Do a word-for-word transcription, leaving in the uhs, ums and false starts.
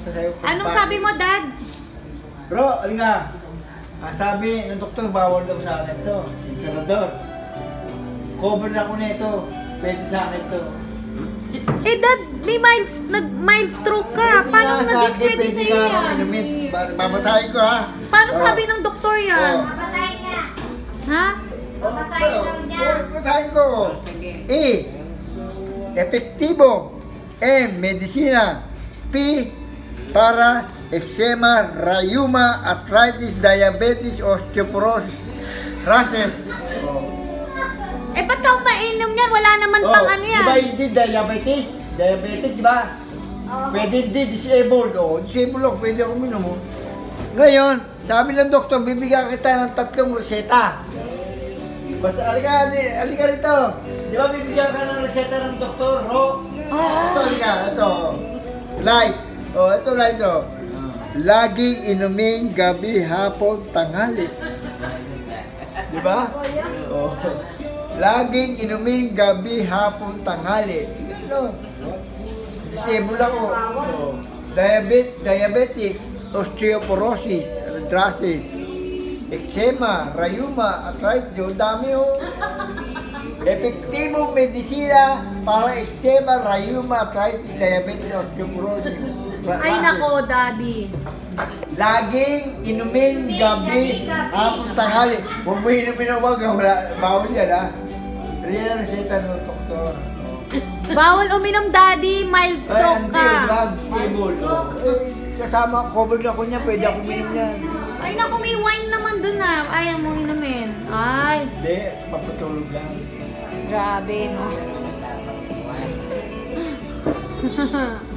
sa'yo. Anong sabi mo, Dad? Bro, alika. Ang sabi ng doktor, bawal daw sa akin ito. Senador. Cover na ko na ito. Pwede sa akin ito. Eh, Dad, may mild, nag-mild stroke ka. Pwede Paano nga sa naging akin, pwede pwede sa'yo ka yan? naman inumin. Babasahin ko ha. Paano Oh. sabi ng doktor yan? Oh. Babasahin niya. Ha? Babasahin daw niya. Babasahin ko. E. Epektibo. M. Medisina. P. Para eczema, rheuma, arthritis, diabetes, osteoporosis, rashes. Eh, ba't ka umainom yan? Wala naman Oh, pang ano yan. di ba hindi diabetes? Diabetes, di ba? Pwede hindi, disabled. Oh, disabled ako, pwede ako minom. Oh. Ngayon, sabi ng doktor, bibigyan kita ng tatlong reseta. Basta, alika, alika rito. Di ba bibigyan ka ng reseta ng doktor, Ro? Ito, alika, ito. Light. Oh, ito light, oh. Laging inumin gabi, hapon, tanghali. Di ba? Oh. Laging inumin gabi, hapon, tanghali. Ito. Disable ako. Oh. Diabetes, diabetic, osteoporosis, arthritis, eczema, rheuma, arthritis. Yung dami, oh. Epektibong medisina para eczema, rheuma, arthritis, diabetes, osteoporosis. Ay, nako, Daddy. Laging inumin gabi, hapon, tanghali. Huwag mo inumin na wag, wala, bawal yan ha. Yan ang reseta ng doktor. Bawal uminom, Daddy. Mild Ay, stroke hindi, ka. wag, stable. Eh, kasama, covered ako niya, pwede ako uminom niyan. Ay, naku, may wine naman dun ah. Ayaw mo inumin. Ay, Hindi, papatulog lang. grabe, no?